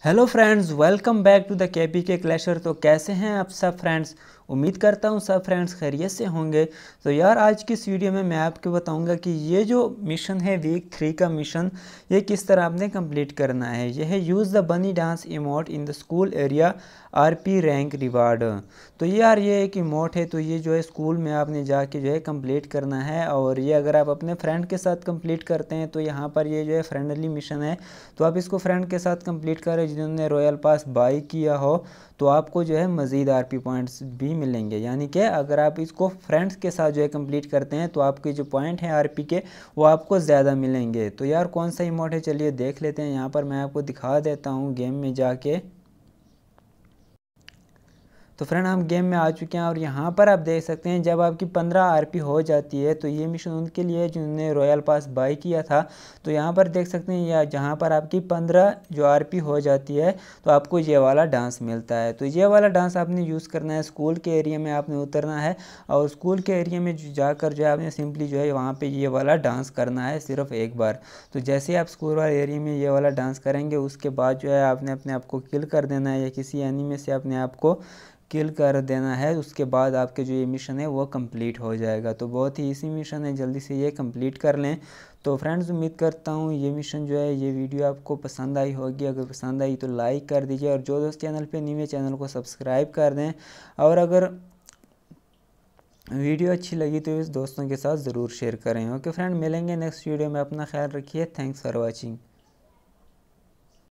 Hello friends, welcome back to the KPK clasher. तो कैसे हैं आप सब फ्रेंड्स? उम्मीद करता हूं सब फ्रेंड्स खैरियत से होंगे। तो यार आज की इस वीडियो में मैं आपको बताऊंगा कि ये जो मिशन है वीक 3 का मिशन, ये किस तरह आपने कंप्लीट करना है। यह है use the bunny dance emote in the school area RP rank reward. तो यार ये एक इमोट है, तो ये जो है स्कूल में आपने जाके जो है कंप्लीट करना है। और ये अगर आप अपने फ्रेंड के साथ कंप्लीट करते हैं तो यहाँ पर ये जो है फ्रेंडली मिशन है, तो आप इसको फ्रेंड के साथ कंप्लीट करें जिन्होंने रॉयल पास बाई किया हो, तो आपको जो है मज़ीद आरपी पॉइंट्स भी मिलेंगे। यानी कि अगर आप इसको फ्रेंड्स के साथ जो है कंप्लीट करते हैं तो आपके जो पॉइंट हैं आरपी के वो आपको ज़्यादा मिलेंगे। तो यार कौन सा इमोट है, चलिए देख लेते हैं। यहाँ पर मैं आपको दिखा देता हूँ गेम में जाके। तो फ्रेंड हम गेम में आ चुके हैं और यहाँ पर आप देख सकते हैं जब आपकी 15 आरपी हो जाती है तो ये मिशन उनके लिए जिन्होंने रॉयल पास बाई किया था। तो यहाँ पर देख सकते हैं या जहाँ पर आपकी 15 जो आरपी हो जाती है तो आपको ये वाला डांस मिलता है। तो ये वाला डांस आपने यूज़ करना है, स्कूल के एरिया में आपने उतरना है और स्कूल के एरिया में जाकर जो है आपने सिंपली जो है वहाँ पर ये वाला डांस करना है सिर्फ एक बार। तो जैसे ही आप स्कूल वाले एरिया में ये वाला डांस करेंगे उसके बाद जो है आपने अपने आप को किल कर देना है या किसी एनिमी से अपने आप को किल कर देना है। उसके बाद आपके जो ये मिशन है वो कंप्लीट हो जाएगा। तो बहुत ही इजी मिशन है, जल्दी से ये कंप्लीट कर लें। तो फ्रेंड्स उम्मीद करता हूँ ये मिशन जो है ये वीडियो आपको पसंद आई होगी। अगर पसंद आई तो लाइक कर दीजिए और जो दोस्त चैनल पे न्यू है चैनल को सब्सक्राइब कर दें। और अगर वीडियो अच्छी लगी तो इस दोस्तों के साथ ज़रूर शेयर करें। ओके फ्रेंड, मिलेंगे नेक्स्ट वीडियो में। अपना ख्याल रखिए। Thanks for watching.